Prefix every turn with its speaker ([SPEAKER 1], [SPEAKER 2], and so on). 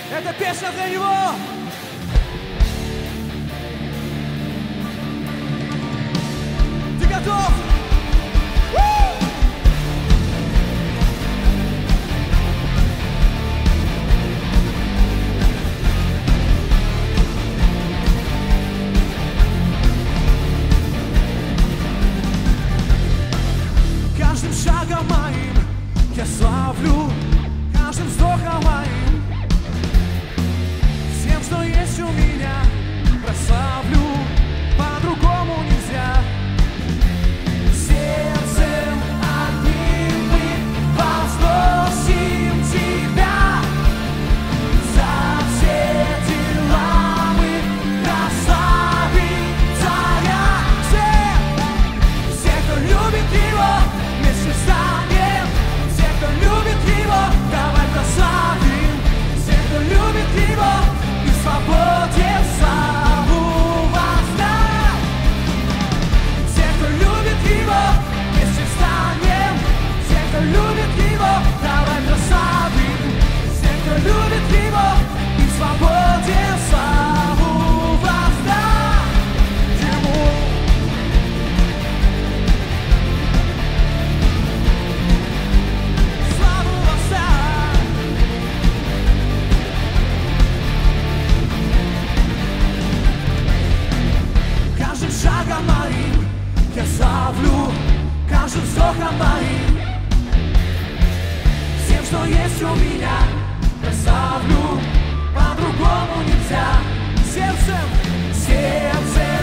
[SPEAKER 1] Это песня для него. Ты готов? Каждым шагом моим я славлю, каждым вздохом моим, всем, что есть у меня, прославлю, по-другому нельзя. Сердцем одним мы возносим тебя, за все дела мы прославим Царя. Все, кто любит Его, вместе встанем. Все, кто любит Его, давай прославим. Все, кто любит Его, и в свободе славу воздай. Все, кто любит Его, вместе встанем. Все, кто любит Его, давай прославим. Все, кто любит Его, и в свободе славу воздай Ему. Славу воздай. Каждым шагом моим я славлю, каждым вздохом моим, всем, что есть у меня, прославлю, по-другому нельзя. Сердцем, сердцем